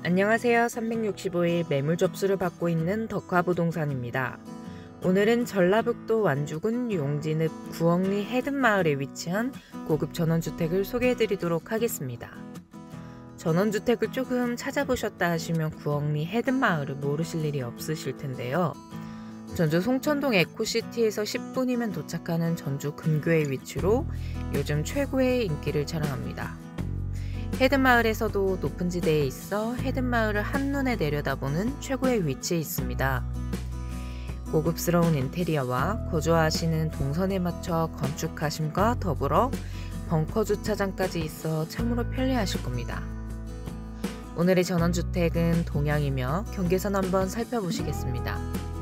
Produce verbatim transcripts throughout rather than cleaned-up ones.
안녕하세요. 삼백육십오 일 매물 접수를 받고 있는 덕화부동산입니다. 오늘은 전라북도 완주군 용진읍 구억리 해든마을에 위치한 고급 전원주택을 소개해드리도록 하겠습니다. 전원주택을 조금 찾아보셨다 하시면 구억리 해든마을을 모르실 일이 없으실 텐데요. 전주 송천동 에코시티에서 십 분이면 도착하는 전주 근교의 위치로 요즘 최고의 인기를 자랑합니다. 해든마을에서도 높은 지대에 있어 해든마을을 한눈에 내려다보는 최고의 위치에 있습니다. 고급스러운 인테리어와 거주하시는 동선에 맞춰 건축하심과 더불어 벙커 주차장까지 있어 참으로 편리하실 겁니다. 오늘의 전원주택은 동향이며 경계선 한번 살펴보시겠습니다.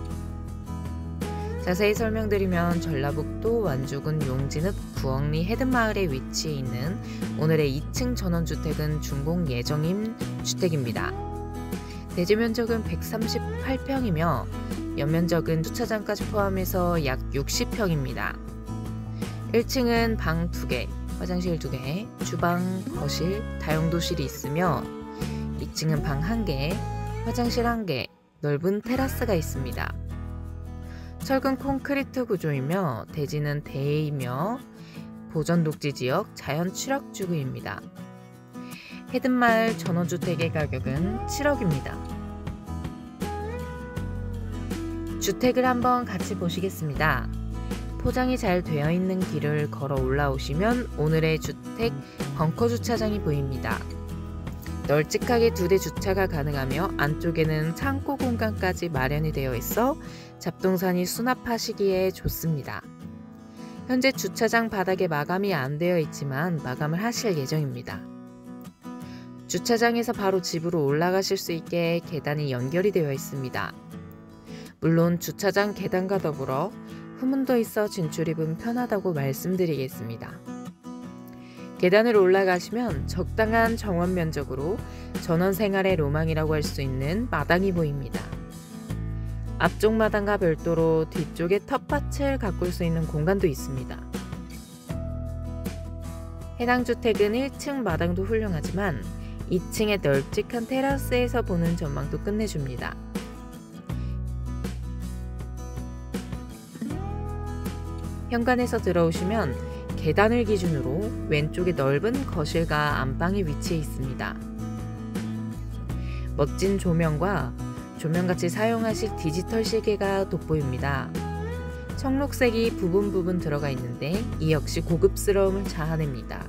자세히 설명드리면 전라북도 완주군 용진읍 구억리 해든마을에 위치해 있는 오늘의 이 층 전원주택은 준공 예정인 주택입니다. 대지 면적은 백삼십팔 평이며 연면적은 주차장까지 포함해서 약 육십 평입니다. 일 층은 방 두 개, 화장실 두 개, 주방, 거실, 다용도실이 있으며 이 층은 방 한 개, 화장실 한 개, 넓은 테라스가 있습니다. 철근 콘크리트 구조이며 대지는 대이며 보전 녹지 지역 자연 출락주구입니다. 해든마을 전원주택의 가격은 칠억입니다. 주택을 한번 같이 보시겠습니다. 포장이 잘 되어 있는 길을 걸어 올라오시면 오늘의 주택 벙커 주차장이 보입니다. 널찍하게 두 대 주차가 가능하며 안쪽에는 창고 공간까지 마련이 되어 있어 잡동사니 수납하시기에 좋습니다. 현재 주차장 바닥에 마감이 안 되어 있지만 마감을 하실 예정입니다. 주차장에서 바로 집으로 올라가실 수 있게 계단이 연결이 되어 있습니다. 물론 주차장 계단과 더불어 후문도 있어 진출입은 편하다고 말씀드리겠습니다. 계단을 올라가시면 적당한 정원 면적으로 전원 생활의 로망이라고 할 수 있는 마당이 보입니다. 앞쪽 마당과 별도로 뒤쪽에 텃밭을 가꿀 수 있는 공간도 있습니다. 해당 주택은 일 층 마당도 훌륭하지만 이 층의 널찍한 테라스에서 보는 전망도 끝내줍니다. 현관에서 들어오시면 계단을 기준으로 왼쪽에 넓은 거실과 안방이 위치해 있습니다. 멋진 조명과 조명같이 사용하실 디지털 시계가 돋보입니다. 청록색이 부분 부분 들어가 있는데 이 역시 고급스러움을 자아냅니다.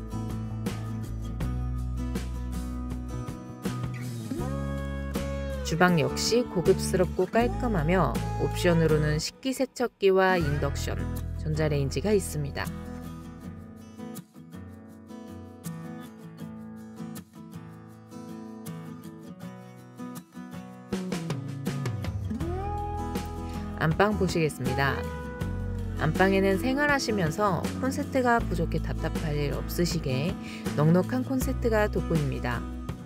주방 역시 고급스럽고 깔끔하며 옵션으로는 식기세척기와 인덕션, 전자레인지가 있습니다. 안방 보시겠습니다. 안방에는 생활하시면서 콘센트가 부족해 답답할 일 없으시게 넉넉한 콘센트가 돋보입니다.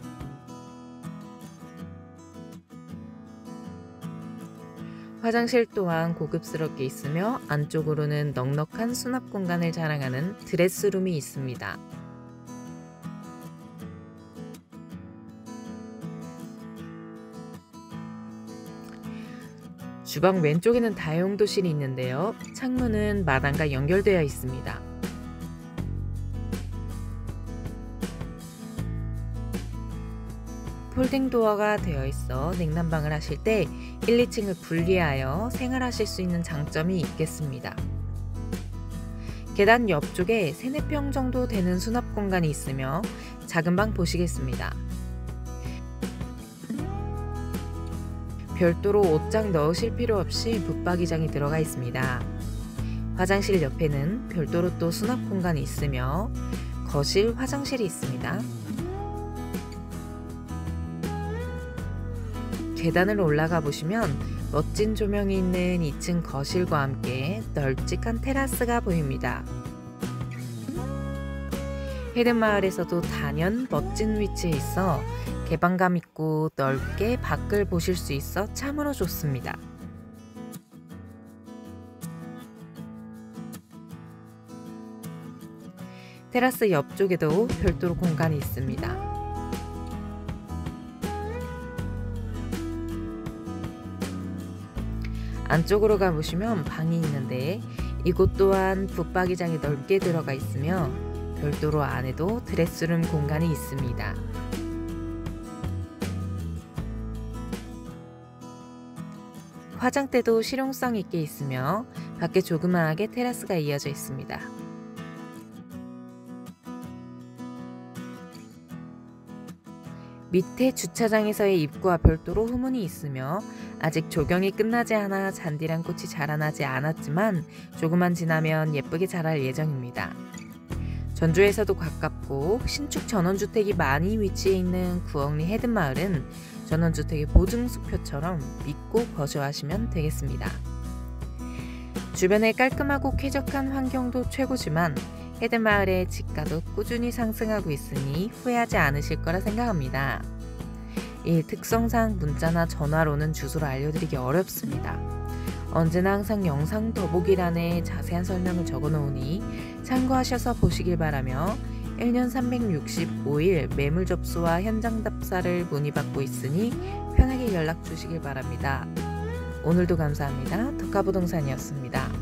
화장실 또한 고급스럽게 있으며 안쪽으로는 넉넉한 수납 공간을 자랑하는 드레스룸이 있습니다. 주방 왼쪽에는 다용도실이 있는데요. 창문은 마당과 연결되어 있습니다. 폴딩 도어가 되어 있어 냉난방을 하실 때 일, 이 층을 분리하여 생활하실 수 있는 장점이 있겠습니다. 계단 옆쪽에 삼, 네 평 정도 되는 수납 공간이 있으며 작은 방 보시겠습니다. 별도로 옷장 넣으실 필요 없이 붙박이장이 들어가 있습니다. 화장실 옆에는 별도로 또 수납 공간이 있으며 거실, 화장실이 있습니다. 계단을 올라가 보시면 멋진 조명이 있는 이 층 거실과 함께 널찍한 테라스가 보입니다. 해든마을에서도 단연 멋진 위치에 있어 개방감 있고 넓게 밖을 보실 수 있어 참으로 좋습니다. 테라스 옆쪽에도 별도로 공간이 있습니다. 안쪽으로 가보시면 방이 있는데 이곳 또한 붙박이장이 넓게 들어가 있으며 별도로 안에도 드레스룸 공간이 있습니다. 화장대도 실용성 있게 있으며 밖에 조그마하게 테라스가 이어져 있습니다. 밑에 주차장에서의 입구와 별도로 후문이 있으며 아직 조경이 끝나지 않아 잔디랑 꽃이 자라나지 않았지만 조금만 지나면 예쁘게 자랄 예정입니다. 전주에서도 가깝고 신축 전원주택이 많이 위치해 있는 구억리 헤든마을은 전원주택의 보증수표처럼 믿고 거주하시면 되겠습니다. 주변에 깔끔하고 쾌적한 환경도 최고지만 헤든마을의 집가도 꾸준히 상승하고 있으니 후회하지 않으실 거라 생각합니다. 이 특성상 문자나 전화로는 주소를 알려드리기 어렵습니다. 언제나 항상 영상 더보기란에 자세한 설명을 적어놓으니 참고하셔서 보시길 바라며 일 년 삼백육십오 일 매물 접수와 현장 답사를 문의받고 있으니 편하게 연락 주시길 바랍니다. 오늘도 감사합니다. 덕화부동산이었습니다.